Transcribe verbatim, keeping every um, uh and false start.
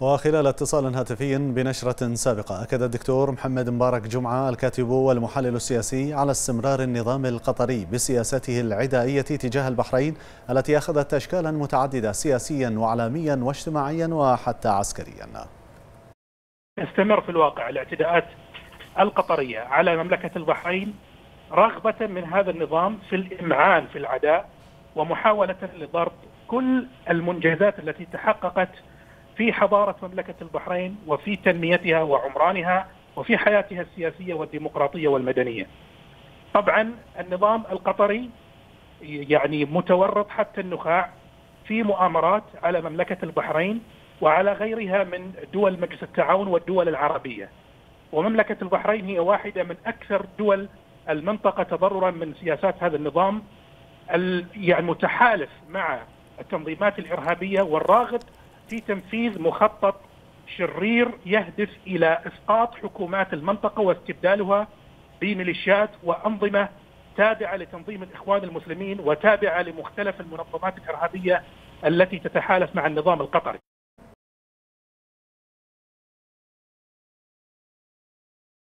وخلال اتصال هاتفي بنشرة سابقة أكد الدكتور محمد مبارك جمعة الكاتب والمحلل السياسي على استمرار النظام القطري بسياسته العدائية تجاه البحرين التي أخذت أشكالا متعددة سياسيا وإعلاميا واجتماعيا وحتى عسكريا. استمر في الواقع الاعتداءات القطرية على مملكة البحرين رغبة من هذا النظام في الإمعان في العداء ومحاولة لضرب كل المنجزات التي تحققت في حضارة مملكة البحرين وفي تنميتها وعمرانها وفي حياتها السياسية والديمقراطية والمدنية. طبعا النظام القطري يعني متورط حتى النخاع في مؤامرات على مملكة البحرين وعلى غيرها من دول مجلس التعاون والدول العربية، ومملكة البحرين هي واحدة من أكثر دول المنطقة تضررا من سياسات هذا النظام يعني متحالف مع التنظيمات الإرهابية والراغب في تنفيذ مخطط شرير يهدف إلى إسقاط حكومات المنطقة واستبدالها بميليشيات وأنظمة تابعة لتنظيم الإخوان المسلمين وتابعة لمختلف المنظمات الإرهابية التي تتحالف مع النظام القطري.